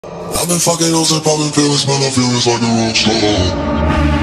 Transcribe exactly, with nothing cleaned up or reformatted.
I've been fucking hoes and popping pills, man, I feel it's like a rock star.